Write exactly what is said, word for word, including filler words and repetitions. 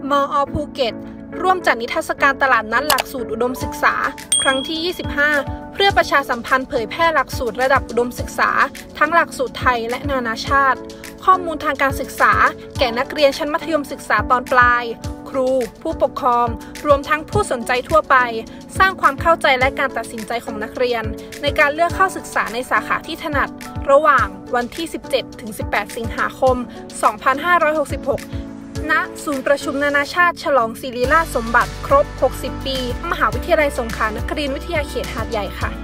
มอ.ภูเก็ตร่วมจัดนิทรรศการตลาดนัดหลักสูตรอุดมศึกษาครั้งที่ ยี่สิบห้า เพื่อประชาสัมพันธ์เผยแพร่หลักสูตรระดับอุดมศึกษาทั้งหลักสูตรไทยและนานาชาติข้อมูลทางการศึกษาแก่นักเรียนชั้นมัธยมศึกษาตอนปลายครูผู้ปกครองรวมทั้งผู้สนใจทั่วไปสร้างความเข้าใจและการตัดสินใจของนักเรียนในการเลือกเข้าศึกษาในสาขาที่ถนัดระหว่างวันที่ สิบเจ็ดถึงสิบแปด สิงหาคม สองพันห้าร้อยหกสิบหกณ ศูนย์ประชุมนานาชาติฉลองศิริราชสมบัติครบ หกสิบ ปี มหาวิทยาลัยสงขลานครินทร์วิทยาเขตหาดใหญ่ค่ะ